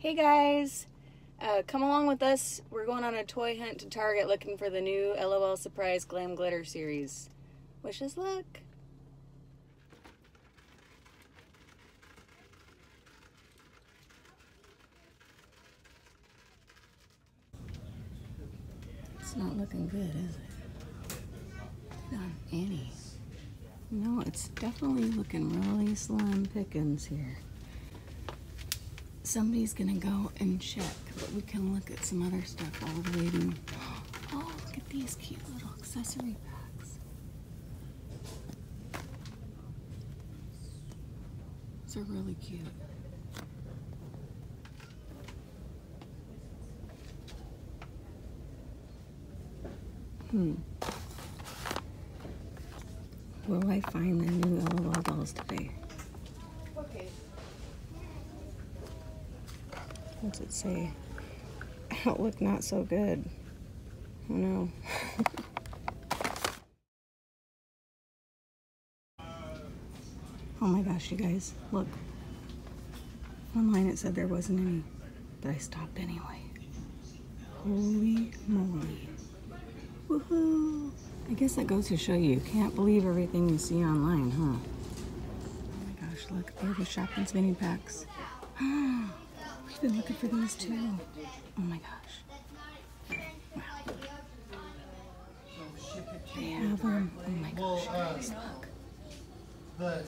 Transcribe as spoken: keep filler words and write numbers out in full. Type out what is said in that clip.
Hey guys, uh, come along with us. We're going on a toy hunt to Target looking for the new LOL Surprise Glam Glitter series. Wish us luck. It's not looking good, is it? Not any. No, it's definitely looking really slim pickings here. Somebody's gonna go and check, but we can look at some other stuff while we're waiting. Oh, look at these cute little accessory packs. These are really cute. Hmm. Will I find the new LOL dolls today? Okay. What's it say? Outlook not so good. Oh no. Oh my gosh, you guys, look. Online it said there wasn't any, but I stopped anyway. Holy moly. Woohoo! I guess that goes to show you, you can't believe everything you see online, huh? Oh my gosh, look, they're the shopping mini packs. We've been looking for these too. Oh my gosh. Wow. They have them. Oh my gosh, guys, look.